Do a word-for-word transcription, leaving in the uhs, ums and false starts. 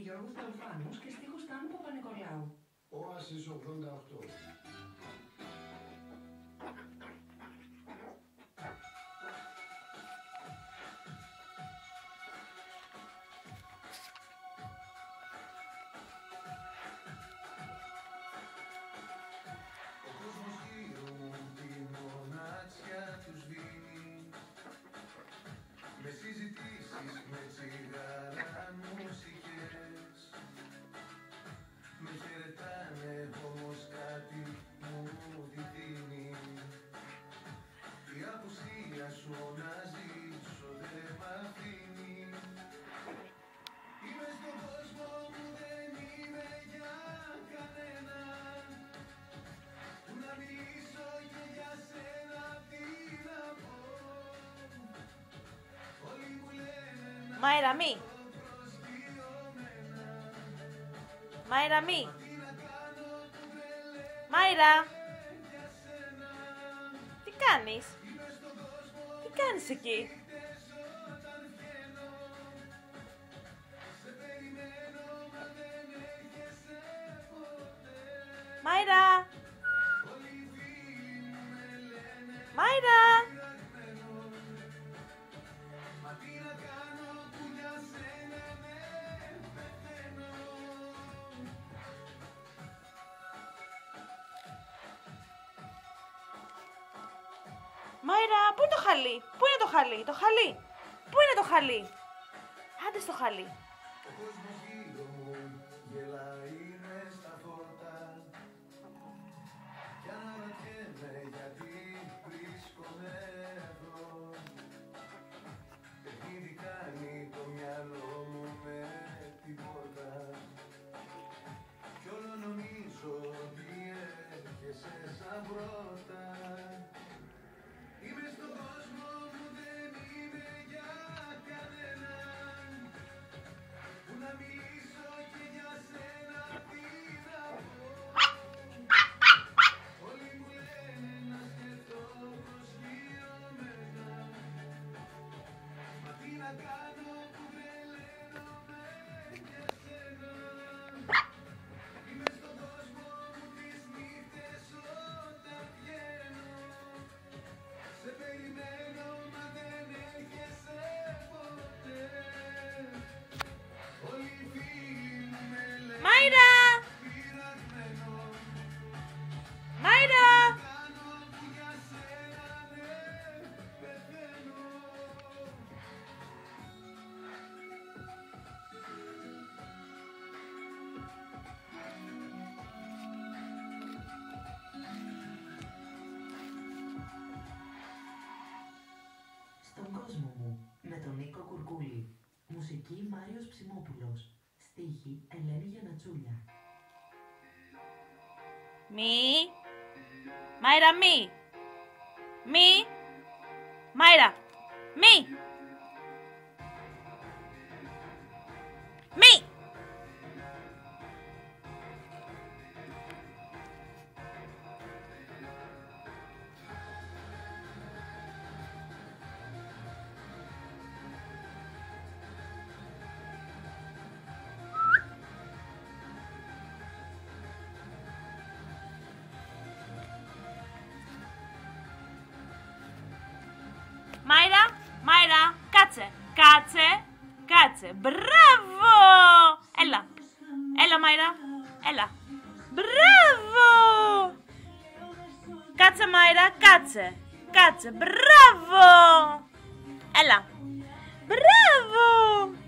Γιώργος Θεοφάνους και στίχος Τάνου Παπα-Νικολάου. Όασης ογδόντα οκτώ. Με συζητήσεις, με τσιγάρα, μουσικές. Με χαιρετάνε όμως κάτι μου τη δίνει. Η απουσία σου να ζήσω δεν μ' αφήνει. Είμαι στον κόσμο μου, δεν είμαι για κανένα. Που να μιλήσω και για σένα τι να πω. Μάιρα μη. Μάιρα μη. Μάιρα. Τι κάνεις? Τι κάνεις εκεί? Μάιρα. Μάιρα. Μάιρα, πού είναι το χαλί? Πού είναι το χαλί? Το χαλί. Πού είναι το χαλί? Άντε στο χαλί. Ο κόσμος γύρω μου γελάει μες στα φώτα. Κι αναρωτιέμαι γιατί βρίσκομαι εδώ. Παιχνίδι κάνει το μυαλό μου με την πόρτα. Κι όλο νομίζω ότι έρχεσαι σαν πρώτα. Είμαι στον κόσμο μου, δεν είμαι για κανέναν. Που να μιλήσω και για σένα τι να πω. Όλοι μου λένε να σκεφτώ προσγειωμένα. Μα τι να κάνω που τρελαίνομαι για σένα. Είμαι στον κόσμο μου τις νύχτες όταν βγαίνω. Σε περιμένω μα δεν έρχεσαι ποτέ. Όλοι οι φίλοι μου με λένε Μάιρα. πειραγμένο. Μάιρα. Κάνω που για σένα ναι πεθαίνω. Στον κόσμο μου, με τον Νίκο Κουρκούλη. Μουσική Μάριος Ψημόπουλος. Στίχη Ελένη Γιαννατσούλια. Μη. Μάιρα μη. Μη. Μάιρα. Μη. Μη. Μάιρα, Μάιρα, κάτσε, κάτσε, κάτσε. Μπράβο! Έλα, έλα Μάιρα, έλα. Μπράβο! Κάτσε Μάιρα, κάτσε, κάτσε. Μπράβο! Έλα. Μπράβο!